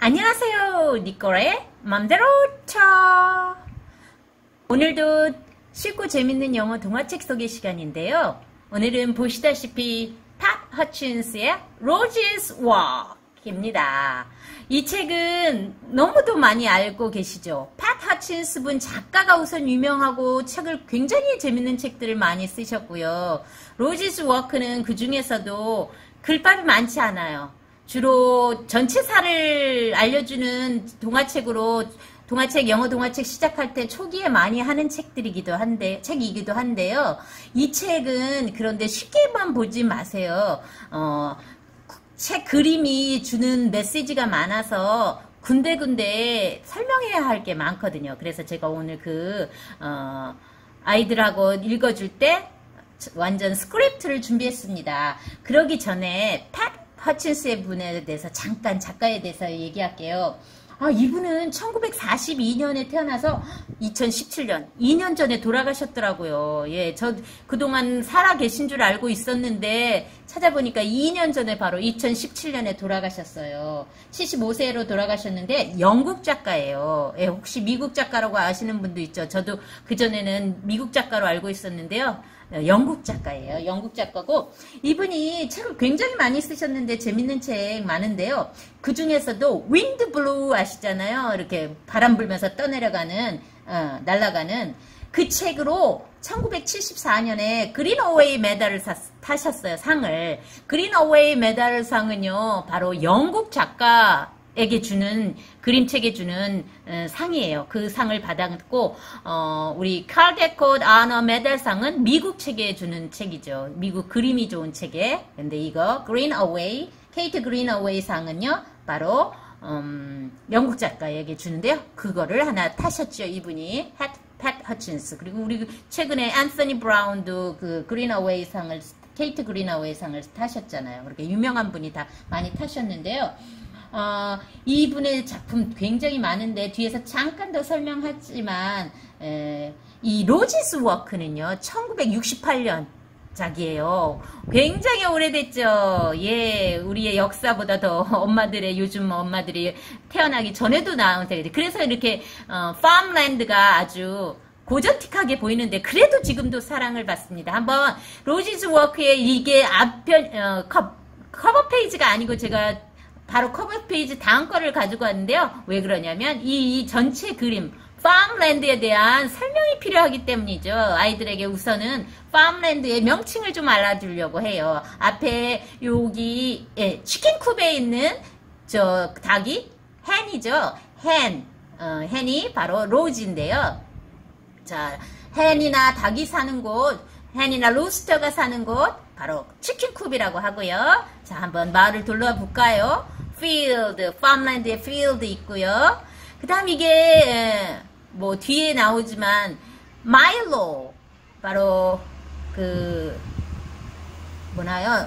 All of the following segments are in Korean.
안녕하세요. 니꼬의 맘대로 쳐. 오늘도 쉽고 재밌는 영어 동화책 소개 시간인데요. 오늘은 보시다시피 pat 허친스의 Rose's Walk입니다. 이 책은 너무도 많이 알고 계시죠. pat 허친스 분 작가가 우선 유명하고 책을 굉장히 재밌는 책들을 많이 쓰셨고요. Rose's Walk는 그 중에서도 글밥이 많지 않아요. 주로 전체사를 알려주는 동화책으로 영어 동화책 시작할 때 초기에 많이 하는 책이기도 한데요. 이 책은 그런데 쉽게만 보지 마세요. 책 그림이 주는 메시지가 많아서 군데군데 설명해야 할 게 많거든요. 그래서 제가 오늘 아이들하고 읽어줄 때 완전 스크립트를 준비했습니다. 그러기 전에 pat 허친스의 분에 대해서 잠깐 작가에 대해서 얘기할게요. 이분은 1942년에 태어나서 2017년, 2년 전에 돌아가셨더라고요. 예, 저 그동안 살아 계신 줄 알고 있었는데 찾아보니까 2년 전에 바로 2017년에 돌아가셨어요. 75세로 돌아가셨는데 영국 작가예요. 예, 혹시 미국 작가라고 아시는 분도 있죠. 저도 그전에는 미국 작가로 알고 있었는데요. 영국 작가예요. 영국 작가고 이분이 책을 굉장히 많이 쓰셨는데 재밌는 책 많은데요. 그 중에서도 윈드 블루 아시잖아요. 이렇게 바람 불면서 떠내려가는 날아가는 그 책으로 1974년에 그린 어웨이 메달을 타셨어요. 상을. 그린 어웨이 메달 상은요. 바로 영국 작가에게 주는 그림책에 주는 상이에요. 그 상을 받았고 우리 칼데콧 아너 메달상은 미국 책에 주는 책이죠. 미국 그림이 좋은 책에. 근데 이거 그린 어웨이 케이트 그린 어웨이 상은요. 바로 영국 작가에게 주는데요. 그거를 하나 타셨죠. 이분이 pat 허친스. 그리고 우리 최근에 앤서니 브라운도 그 그린 어웨이 상을 케이트 그린 어웨이 상을 타셨잖아요. 그렇게 유명한 분이 다 많이 타셨는데요. 이분의 작품 굉장히 많은데 뒤에서 잠깐 더 설명하지만 이 로지스 워크는요 1968년 작이에요. 굉장히 오래됐죠. 예, 우리의 역사보다 더 요즘 엄마들이 태어나기 전에도 나온 책이죠. 그래서 이렇게 팜랜드가 아주 고전틱하게 보이는데 그래도 지금도 사랑을 받습니다. 한번 로지스 워크의 이게 앞편 커버 페이지가 아니고 제가 바로 커버 페이지 다음 거를 가지고 왔는데요. 왜 그러냐면 이 전체 그림 팜랜드에 대한 설명이 필요하기 때문이죠. 아이들에게 우선은 팜랜드의 명칭을 좀 알려주려고 해요. 앞에 여기 치킨쿱에 있는 저 닭이 헨이죠. 헨이 바로 로즈인데요. 자, 헨이나 닭이 사는 곳, 헨이나 로스터가 사는 곳 바로 치킨쿱이라고 하고요. 자, 한번 마을을 둘러볼까요? 필드, 팜랜드의 필드 있고요. 그 다음 이게 뭐 뒤에 나오지만 마일로 바로 그 뭐나요?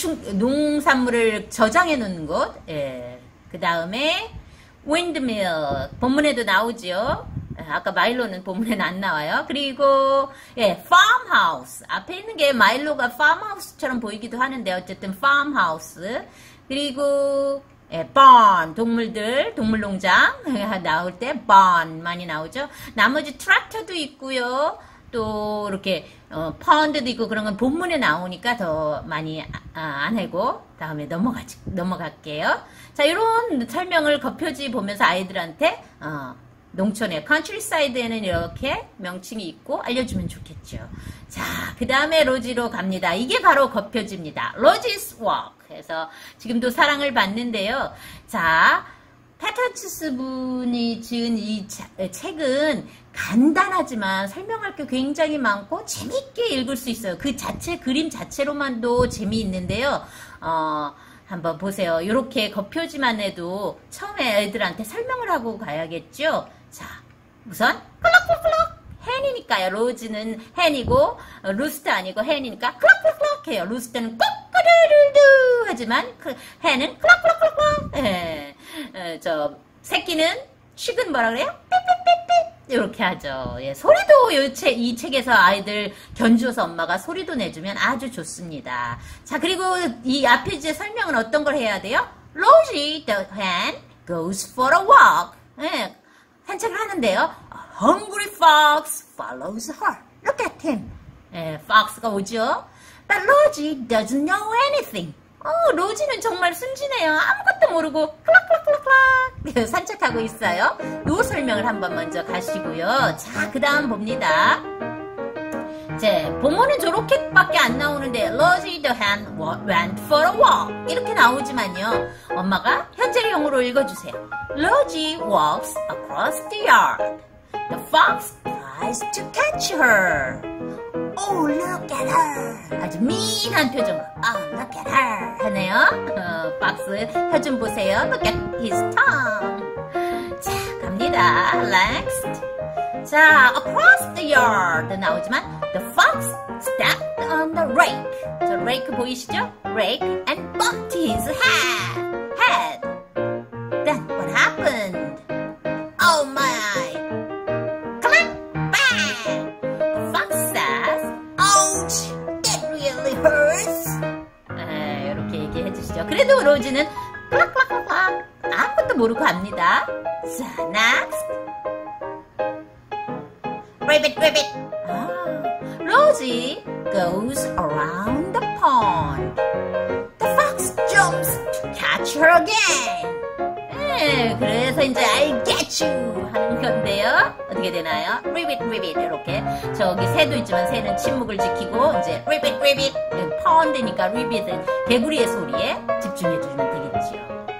농산물을 저장해 놓는 곳. 예. 그 다음에 윈드밀 본문에도 나오죠. 아까 마일로는 본문에는 안 나와요. 그리고 팜하우스 앞에 있는 게 마일로가 팜하우스처럼 보이기도 하는데 어쨌든 팜하우스. 그리고 barn 동물농장 나올 때 barn 많이 나오죠. 나머지 트랙터도 있고요. 또 이렇게 펀드도 있고 그런 건 본문에 나오니까 더 많이 안 하고 다음에 넘어갈게요. 자, 이런 설명을 겉표지 보면서 아이들한테 농촌의 컨트리사이드에는 이렇게 명칭이 있고 알려주면 좋겠죠. 자, 그 다음에 로지로 갑니다. 이게 바로 겉표지입니다. 로지's Walk. 그래서 지금도 사랑을 받는데요. 자, 패터치스 분이 지은 이 책은 간단하지만 설명할 게 굉장히 많고 재밌게 읽을 수 있어요. 그 그림 자체로만도 재미있는데요. 한번 보세요. 이렇게 겉표지만 해도 처음에 애들한테 설명을 하고 가야겠죠. 자, 우선 클럭클럭 헨이니까요. 로즈는 헨이고 루스터 아니고 헨이니까 클럭클럭 해요. 루스터는 꼬끄르르르 하지만 헨은 클럭클럭클럭. 저 새끼는 식은 뭐라 그래요? 삐삐삐삐 이렇게 하죠. 예, 소리도 이 책에서 아이들 견주어서 엄마가 소리도 내주면 아주 좋습니다. 자, 그리고 이 앞에 이제 설명은 어떤 걸 해야 돼요? Rosie the hen goes for a walk. 예, 산책을 하는데요. A hungry fox follows her. Look at him. 예, fox가 오죠. But Rosie doesn't know anything. 로지는 정말 순진해요. 아무것도 모르고 클락클락클락클락 산책하고 있어요. 요 설명을 한번 먼저 가시고요. 자, 그 다음 봅니다. 이제 본문은 저렇게밖에 안 나오는데 Rosie the hen went for a walk 이렇게 나오지만요. 엄마가 현재형으로 읽어주세요. Rosie walks across the yard. The fox tries to catch her. Oh, look at her. 아주 미인한 표정으로 Oh, look at her 하네요. 박스 혀 좀 보세요. Look at his tongue. 자, 갑니다. Next. 자, across the yard 나오지만 The fox stepped on the rake. 저 rake 보이시죠? Rake and bumped his head. Then what happened? Oh my! Clap! Bang! The fox says, ouch! That really hurts. 이렇게 얘기해 주시죠. 그래도 로즈는 클락클락클락 아무것도 모르고 합니다. 자, next. Ribbit, ribbit. Rosie goes around the pond. The fox jumps to catch her again. 그래서 이제 I get you 하는 건데요. 어떻게 되나요? Ribbit, ribbit 이렇게. 저기 새도 있지만 새는 침묵을 지키고 이제 ribbit, ribbit. pond니까 ribbit은 개구리의 소리에 집중해 주시면 되겠죠.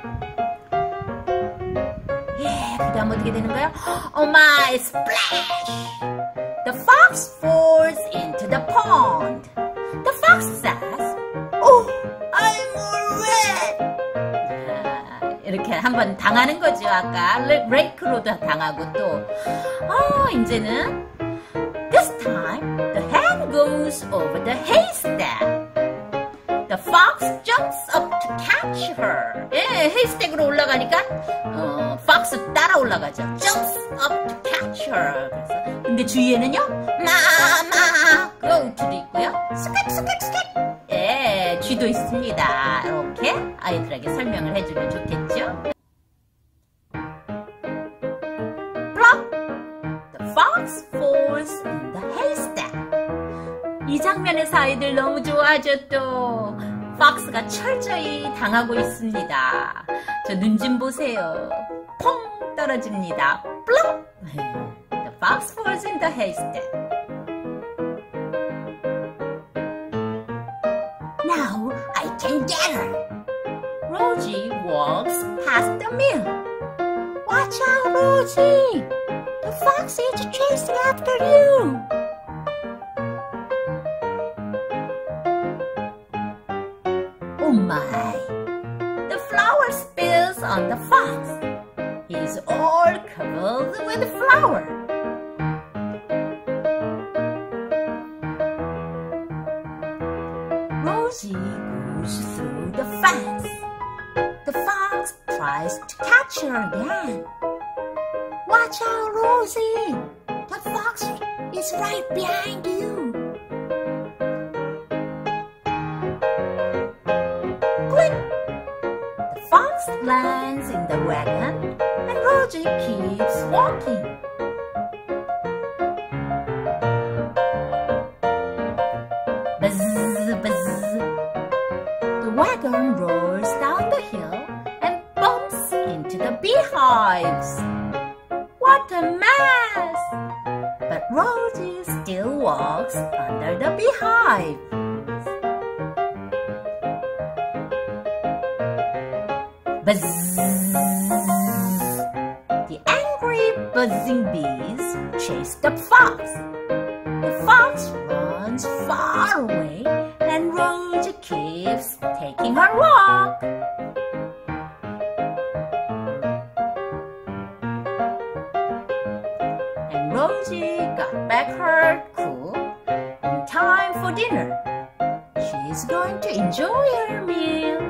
그 다음 어떻게 되는가요? Oh my, splash! The fox falls into the pond. The fox says, oh, I'm all wet. 이렇게 한번 당하는 거죠. 아까 레이크로도 당하고 또 이제는 This time the hen goes over the haystack. The fox jumps up to catch her. 헤이스택으로 올라가니까 fox 따라 올라가죠. Jumps up to catch her. 그래서 근데 주위에는요, 마마 goat도 있고요, 스캣 쥐도 있습니다. 이렇게 아이들에게 설명을 해주면 좋겠죠. Plop! The fox falls in the haystack. 이 장면에서 아이들 너무 좋아하죠. 또 폭스가 철저히 당하고 있습니다. 저 눈 좀 보세요. 퐁 떨어집니다. 플롭! The fox falls in the haystack. Now I can get her. Rosie walks past the mill. Watch out, Rosie! The fox is chasing after you. Oh my! The flour spills on the fox. He's all covered with flour. Rosie goes through the fence. The fox tries to catch her again. Watch out, Rosie! The fox is right behind you. The fox lands in the wagon and Rosie keeps walking. Buzz, buzz. The wagon rolls down the hill and bumps into the beehives. What a mess! But Rosie still walks under the beehive. Buzz! The angry buzzing bees chase the fox. The fox runs far away and Rosie keeps taking her walk. And Rosie got back her cool in time for dinner. She's going to enjoy her meal.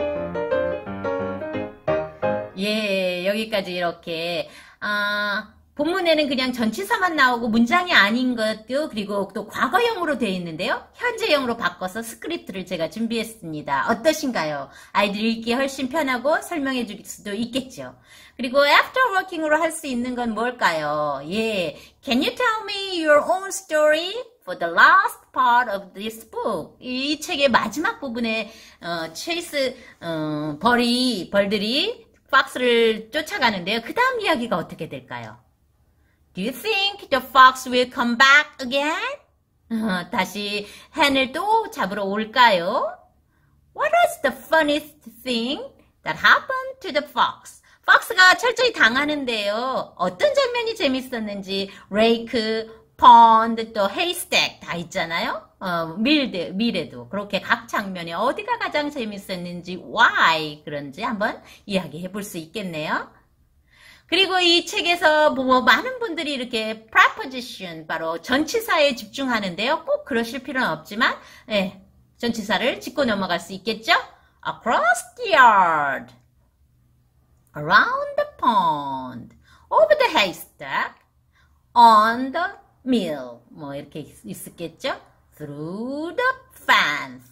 여기까지 이렇게 본문에는 그냥 전치사만 나오고 문장이 아닌 것도 그리고 또 과거형으로 되어 있는데요. 현재형으로 바꿔서 스크립트를 제가 준비했습니다. 어떠신가요? 아이들 읽기 훨씬 편하고 설명해 줄 수도 있겠죠. 그리고 after working으로 할 수 있는 건 뭘까요? 예, Can you tell me your own story for the last part of this book? 이 책의 마지막 부분에 체이스 벌들이 팍스를 쫓아가는데요. 그 다음 이야기가 어떻게 될까요? Do you think the fox will come back again? 다시 헨을 또 잡으러 올까요? What was the funniest thing that happened to the fox? 폭스가 철저히 당하는데요. 어떤 장면이 재밌었는지 레이크, 펀드, 또 헤이스택 다 있잖아요. 밀에도 그렇게 각 장면에 어디가 가장 재밌었는지 why 그런지 한번 이야기해 볼 수 있겠네요. 그리고 이 책에서 많은 분들이 이렇게 preposition 바로 전치사에 집중하는데요. 꼭 그러실 필요는 없지만 전치사를 짚고 넘어갈 수 있겠죠? Across the yard, around the pond, over the haystack, on the mill 이렇게 있었겠죠? Through the fence,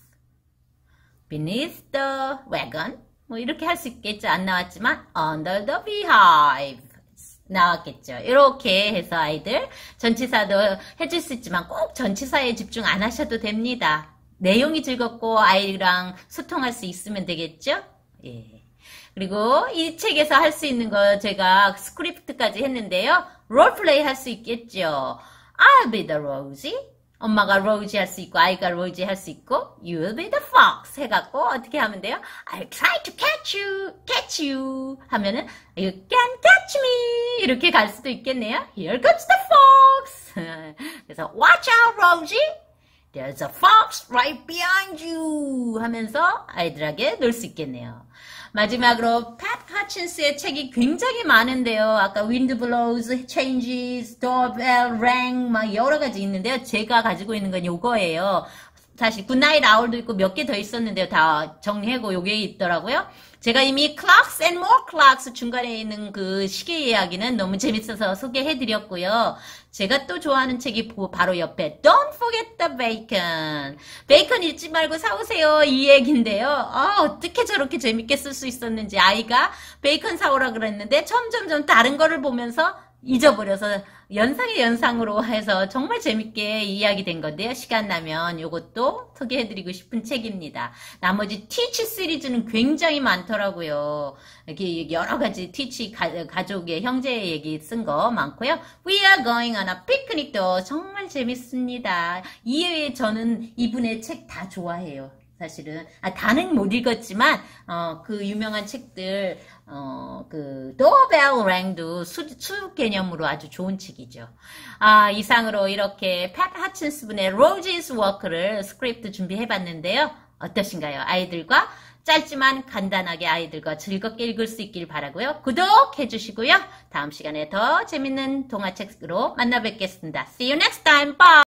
beneath the wagon 이렇게 할 수 있겠죠? 안 나왔지만 under the beehive 나왔겠죠? 이렇게 해서 아이들 전치사도 해줄 수 있지만 꼭 전치사에 집중 안 하셔도 됩니다. 내용이 즐겁고 아이랑 소통할 수 있으면 되겠죠? 예. 그리고 이 책에서 할 수 있는 거 제가 스크립트까지 했는데요. 롤플레이 할 수 있겠죠. I'll be the Rosie. 엄마가 Rosie 할 수 있고 아이가 Rosie 할 수 있고 You'll be the fox 해갖고 어떻게 하면 돼요? I'll try to catch you 하면은 You can catch me 이렇게 갈 수도 있겠네요. Here comes the fox. 그래서 Watch out, Rosie. There's a fox right behind you 하면서 아이들에게 놀 수 있겠네요. 마지막으로 팻 하친스의 책이 굉장히 많은데요. 아까 Wind Blows, Changes, Doorbell, Rang 막 여러 가지 있는데요. 제가 가지고 있는 건 요거예요. 사실 굿나잇 아울도 있고 몇 개 더 있었는데요. 다 정리하고 요게 있더라고요. 제가 이미 Clocks and More Clocks 중간에 있는 그 시계 이야기는 너무 재밌어서 소개해드렸고요. 제가 또 좋아하는 책이 바로 옆에 Don't Forget the Bacon. 베이컨 잊지 말고 사오세요. 이 얘기인데요. 어떻게 저렇게 재밌게 쓸 수 있었는지 아이가 베이컨 사오라 그랬는데 점점점 다른 거를 보면서 잊어버려서 연상의 연상으로 해서 정말 재밌게 이야기된 건데요. 시간 나면 이것도 소개해드리고 싶은 책입니다. 나머지 티치 시리즈는 굉장히 많더라고요. 이렇게 여러 가지 티치 가족의 형제의 얘기 쓴 거 많고요. We are going on a picnic도 정말 재밌습니다. 이외에 저는 이분의 책 다 좋아해요. 사실은 다는 못 읽었지만 그 유명한 책들 그 Doorbell Rang도 수육 개념으로 아주 좋은 책이죠. 이상으로 이렇게 팻 하친스 분의 Rosie's Walk를 스크립트 준비해봤는데요. 어떠신가요? 아이들과 짧지만 간단하게 아이들과 즐겁게 읽을 수 있길 바라고요. 구독해주시고요. 다음 시간에 더 재밌는 동화책으로 만나 뵙겠습니다. See you next time. Bye.